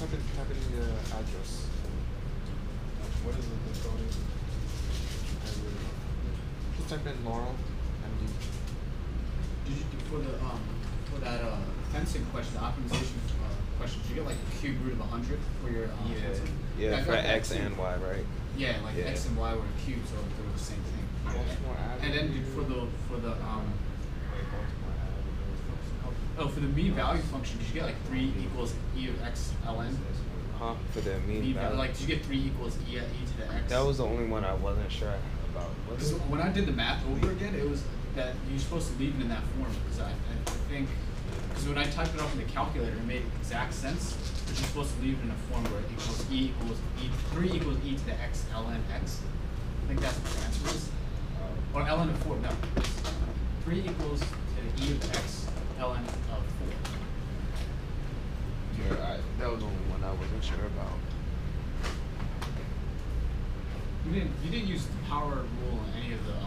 type in the address. What is the custodian? Just type in Laurel, MD. Did you for that fencing question, the optimization question? Did you get like a cube root of 100 for your fencing? Yeah, for X too. and Y, right? Yeah, like X and Y were cubes, so they were the same thing. And then for the for the mean value function, did you get like 3 equals e of x ln? Huh? For the mean value. Like, did you get 3 equals e to the x? That was the only one I wasn't sure about. Because when I did the math over again, it was that you're supposed to leave it in that form. Because I think, because when I typed it up in the calculator, it made exact sense. But you're supposed to leave it in a form where it equals 3 equals e to the x ln x. I think that's what the answer is. Or ln of 4, no. 3 equals to the e of x ln of 4. Yeah, that was the only one I wasn't sure about. You didn't use the power rule in any of the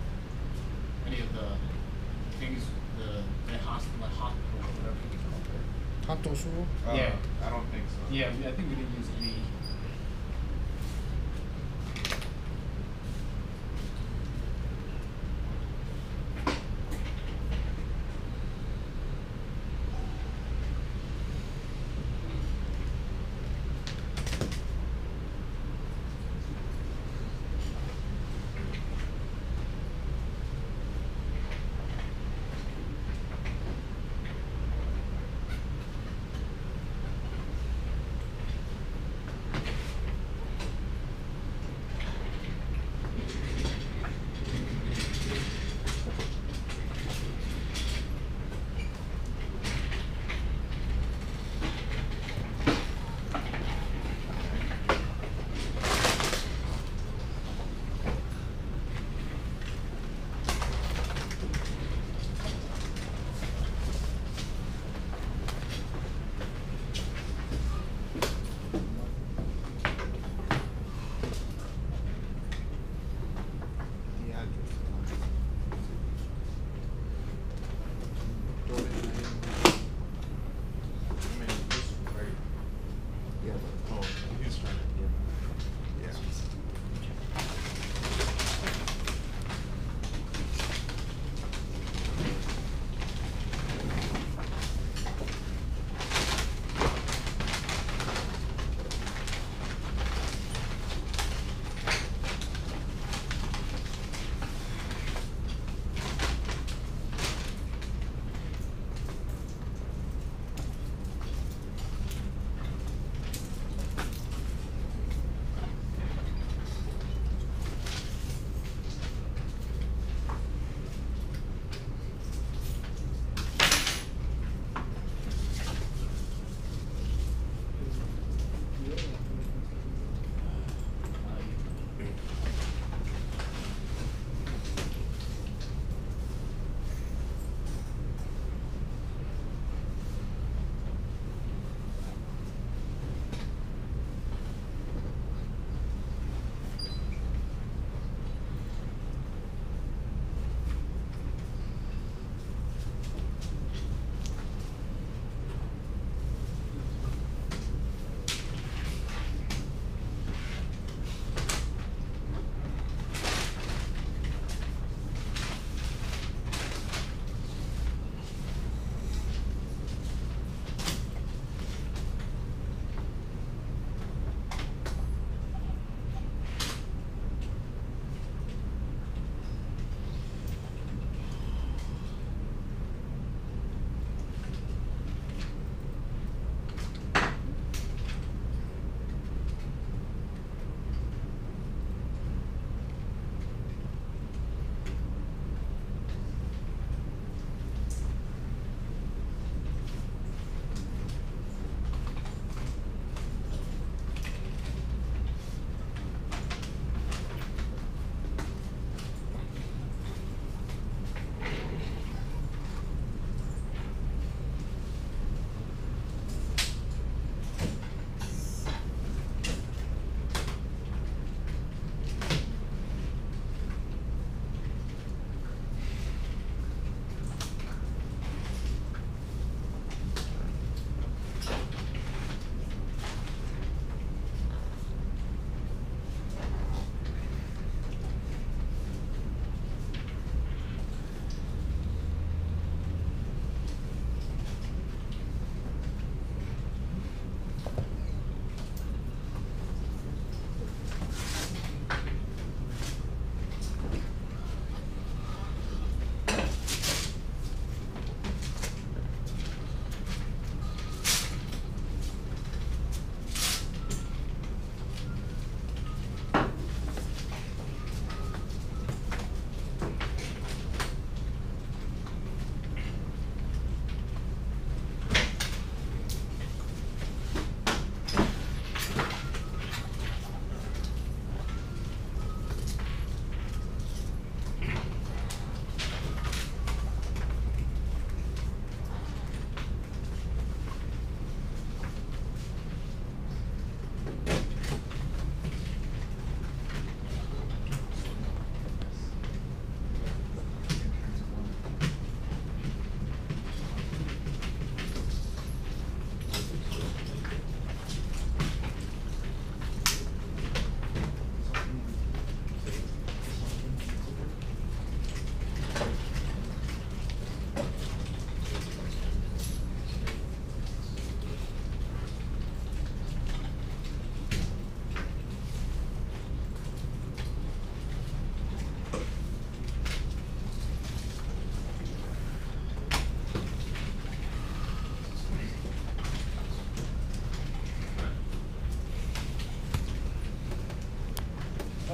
things, the hospital or whatever it's called. Hantos rule? Yeah. I don't think so. Yeah, I think we didn't use any.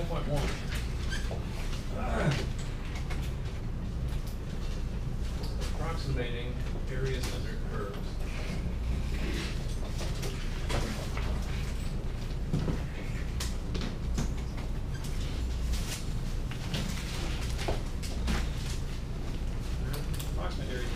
Approximating areas under curves. Approximate areas.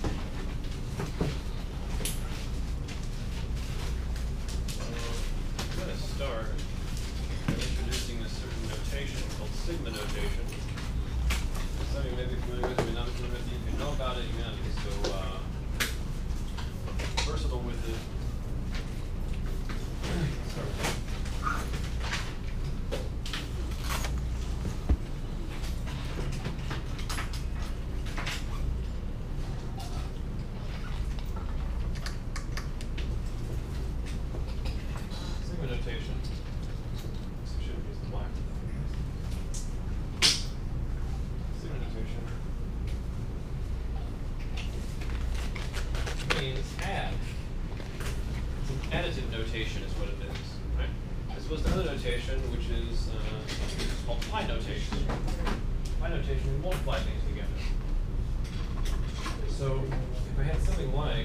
I'm going to start by introducing a certain notation called sigma notation. Something you may be familiar with, you may not be familiar with it. If you know about it, you may not be so versatile with it. Let's start with that. Sigma notation. This should use the black. Sigma notation means add. It's an additive notation is what it is, right? As opposed to other notation, which is called pi notation. Pi notation, we multiply things together. So if I had something like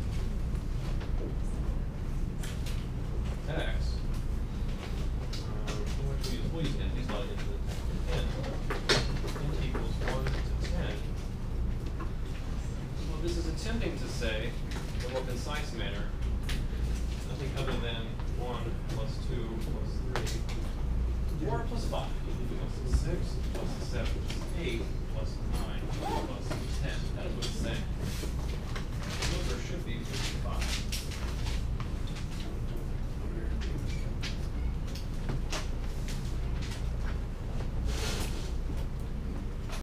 x, we'll use n, these lot into the n equals 1 to 10. Well, this is attempting to say, in a more concise manner, nothing other than 1 plus 2 plus 3, 4 plus 5, plus 6 plus 7 plus 8 plus 9